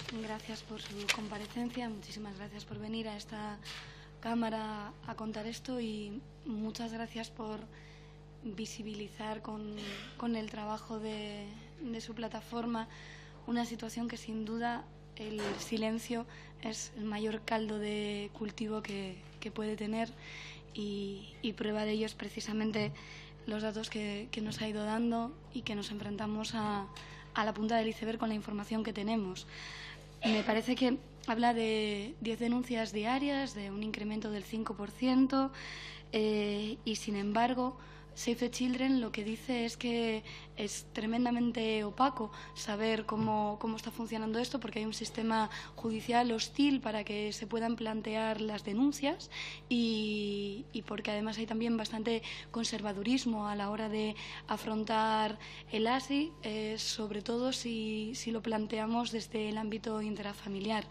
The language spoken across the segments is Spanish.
gracias por su comparecencia, muchísimas gracias por venir a esta cámara a contar esto y muchas gracias por visibilizar con el trabajo de su plataforma una situación que sin duda el silencio es el mayor caldo de cultivo que puede tener y prueba de ello es precisamente los datos que nos ha ido dando y que nos enfrentamos a la punta del iceberg con la información que tenemos. Me parece que habla de 10 denuncias diarias, de un incremento del 5%, y sin embargo Save the Children lo que dice es que es tremendamente opaco saber cómo está funcionando esto, porque hay un sistema judicial hostil para que se puedan plantear las denuncias y porque además hay también bastante conservadurismo a la hora de afrontar el ASI, sobre todo si lo planteamos desde el ámbito intrafamiliar.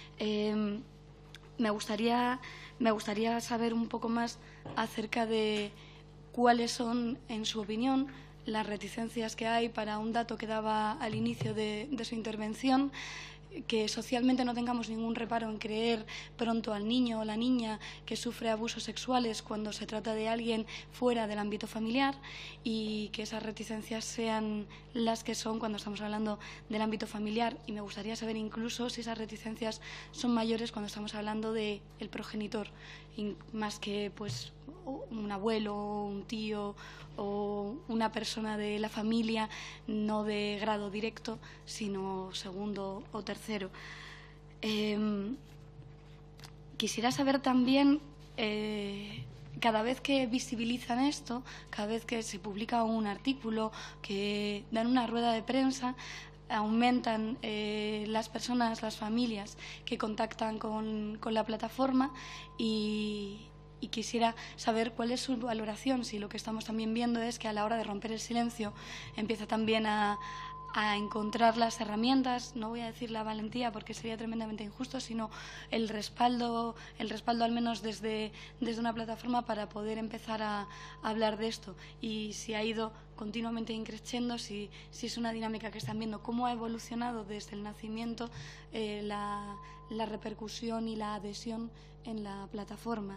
Me gustaría saber un poco más acerca de cuáles son, en su opinión, las reticencias que hay para un dato que daba al inicio de su intervención, que socialmente no tengamos ningún reparo en creer pronto al niño o la niña que sufre abusos sexuales cuando se trata de alguien fuera del ámbito familiar y que esas reticencias sean las que son cuando estamos hablando del ámbito familiar. Y me gustaría saber incluso si esas reticencias son mayores cuando estamos hablando del progenitor, más que pues un abuelo, un tío o una persona de la familia, no de grado directo, sino segundo o tercero. Quisiera saber también, cada vez que visibilizan esto, cada vez que se publica un artículo, que dan una rueda de prensa, aumentan las personas, las familias que contactan con la plataforma y quisiera saber cuál es su valoración, si lo que estamos también viendo es que a la hora de romper el silencio empieza también a encontrar las herramientas, no voy a decir la valentía porque sería tremendamente injusto, sino el respaldo al menos desde una plataforma para poder empezar a hablar de esto. Y si ha ido continuamente increciendo, si es una dinámica que están viendo, cómo ha evolucionado desde el nacimiento la repercusión y la adhesión en la plataforma.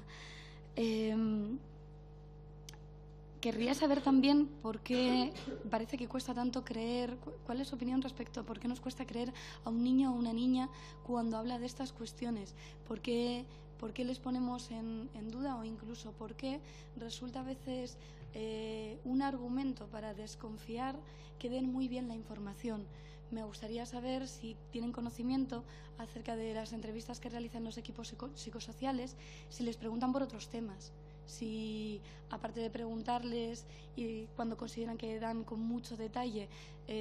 Querría saber también por qué parece que cuesta tanto creer, cuál es su opinión respecto a por qué nos cuesta creer a un niño o una niña cuando habla de estas cuestiones, por qué les ponemos en duda o incluso por qué resulta a veces un argumento para desconfiar que den muy bien la información. Me gustaría saber si tienen conocimiento acerca de las entrevistas que realizan los equipos psicosociales, si les preguntan por otros temas, si aparte de preguntarles y cuando consideran que dan con mucho detalle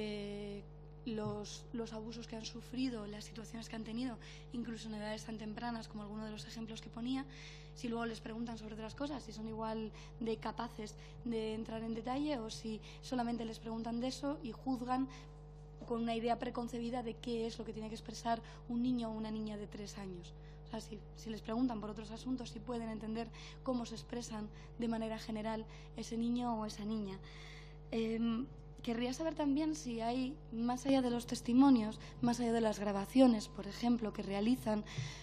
los abusos que han sufrido, las situaciones que han tenido, incluso en edades tan tempranas como alguno de los ejemplos que ponía, si luego les preguntan sobre otras cosas, si son igual de capaces de entrar en detalle o si solamente les preguntan de eso y juzgan con una idea preconcebida de qué es lo que tiene que expresar un niño o una niña de 3 años. O sea, si les preguntan por otros asuntos, si pueden entender cómo se expresan de manera general ese niño o esa niña. Querría saber también si hay, más allá de los testimonios, más allá de las grabaciones, por ejemplo, que realizan,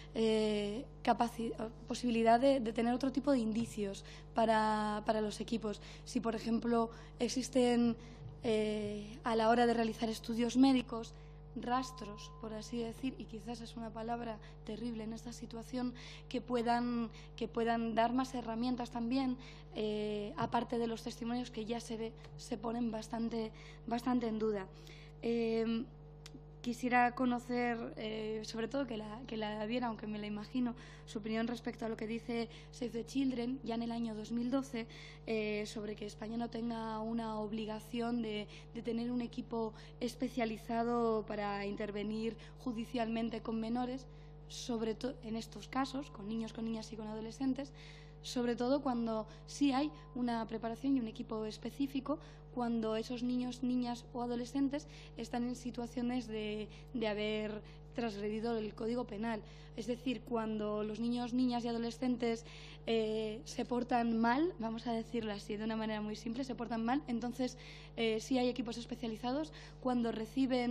posibilidad de tener otro tipo de indicios para los equipos. Si, por ejemplo, existen a la hora de realizar estudios médicos, rastros, por así decir, y quizás es una palabra terrible en esta situación, que puedan dar más herramientas también, aparte de los testimonios que ya se ponen bastante en duda. Quisiera conocer, sobre todo que la diera, aunque me la imagino, su opinión respecto a lo que dice Save the Children, ya en el año 2012, sobre que España no tenga una obligación de tener un equipo especializado para intervenir judicialmente con menores, sobre todo en estos casos, con niños, con niñas y con adolescentes, sobre todo cuando sí hay una preparación y un equipo específico, cuando esos niños, niñas o adolescentes están en situaciones de haber transgredido el Código Penal. Es decir, cuando los niños, niñas y adolescentes se portan mal, vamos a decirlo así de una manera muy simple, se portan mal, entonces sí hay equipos especializados. Cuando reciben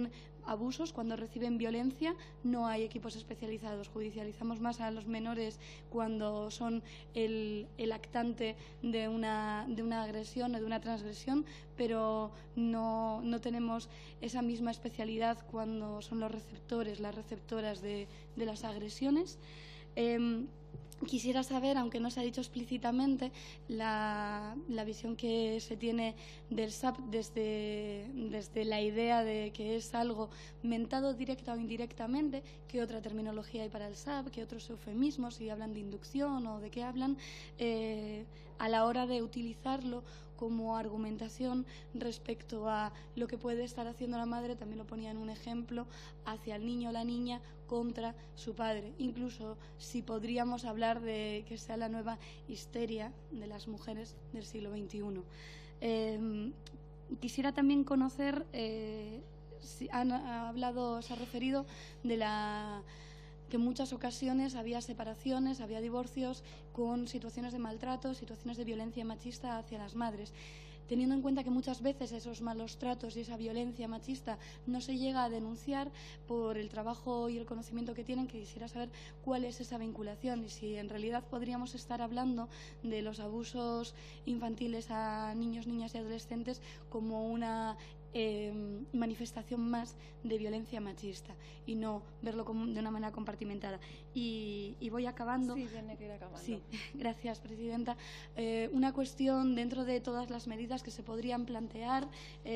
abusos, cuando reciben violencia, no hay equipos especializados. Judicializamos más a los menores cuando son el actante de una agresión o de una transgresión, pero no tenemos esa misma especialidad cuando son los receptores, las receptoras de las agresiones. Quisiera saber, aunque no se ha dicho explícitamente, la visión que se tiene del SAP desde la idea de que es algo mentado directa o indirectamente, qué otra terminología hay para el SAP, qué otros eufemismos, si hablan de inducción o de qué hablan, a la hora de utilizarlo como argumentación respecto a lo que puede estar haciendo la madre, también lo ponía en un ejemplo, hacia el niño o la niña contra su padre. Incluso si podríamos hablar de que sea la nueva histeria de las mujeres del siglo XXI. Quisiera también conocer, si se ha referido de que en muchas ocasiones había separaciones, había divorcios con situaciones de maltrato, situaciones de violencia machista hacia las madres. Teniendo en cuenta que muchas veces esos malos tratos y esa violencia machista no se llega a denunciar por el trabajo y el conocimiento que tienen, que quisiera saber cuál es esa vinculación y si en realidad podríamos estar hablando de los abusos infantiles a niños, niñas y adolescentes como una manifestación más de violencia machista y no verlo de una manera compartimentada. Y voy acabando. Sí, tiene que ir acabando. Sí, gracias, presidenta. Una cuestión dentro de todas las medidas que se podrían plantear.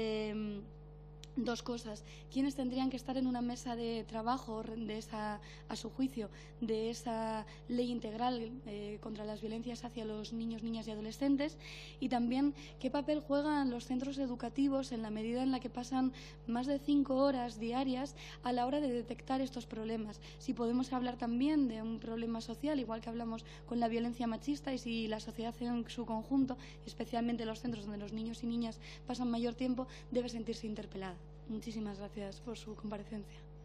Dos cosas. ¿Quiénes tendrían que estar en una mesa de trabajo a su juicio, de esa ley integral contra las violencias hacia los niños, niñas y adolescentes? Y también, ¿qué papel juegan los centros educativos en la medida en la que pasan más de 5 horas diarias a la hora de detectar estos problemas? Si podemos hablar también de un problema social, igual que hablamos con la violencia machista, y si la sociedad en su conjunto, especialmente los centros donde los niños y niñas pasan mayor tiempo, debe sentirse interpelada. Muchísimas gracias por su comparecencia.